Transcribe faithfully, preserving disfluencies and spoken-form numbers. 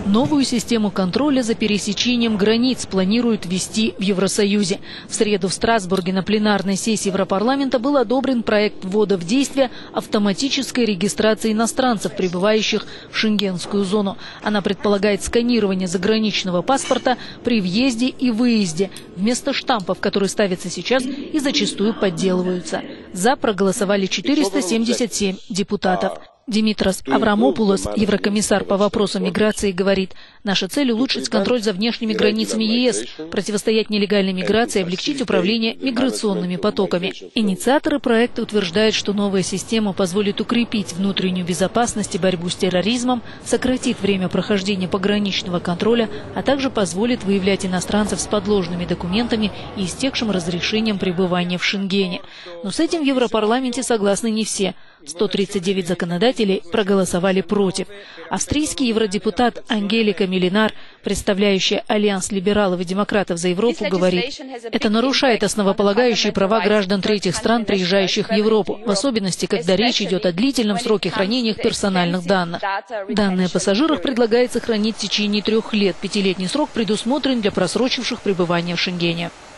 Новую систему контроля за пересечением границ планируют ввести в Евросоюзе. В среду в Страсбурге на пленарной сессии Европарламента был одобрен проект ввода в действие автоматической регистрации иностранцев, прибывающих в шенгенскую зону. Она предполагает сканирование заграничного паспорта при въезде и выезде, вместо штампов, которые ставятся сейчас и зачастую подделываются. За проголосовали четыреста семьдесят семь депутатов. Димитрос Аврамопулос, еврокомиссар по вопросам миграции, говорит: наша цель – улучшить контроль за внешними границами ЕС, противостоять нелегальной миграции и облегчить управление миграционными потоками. Инициаторы проекта утверждают, что новая система позволит укрепить внутреннюю безопасность и борьбу с терроризмом, сократит время прохождения пограничного контроля, а также позволит выявлять иностранцев с подложными документами и истекшим разрешением пребывания в Шенгене. Но с этим в Европарламенте согласны не все. сто тридцать девять законодателей проголосовали против. Австрийский евродепутат Ангелика Милинар, представляющая Альянс либералов и демократов за Европу, говорит: это нарушает основополагающие права граждан третьих стран, приезжающих в Европу, в особенности, когда речь идет о длительном сроке хранения персональных данных. Данные о пассажирах предлагается хранить в течение трех лет. Пятилетний срок предусмотрен для просрочивших пребывание в Шенгене.